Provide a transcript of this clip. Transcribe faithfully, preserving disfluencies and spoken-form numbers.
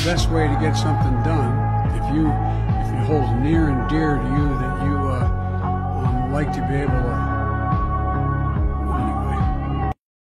best way to get something done, if you if it holds near and dear to you that you uh, um, like to be able to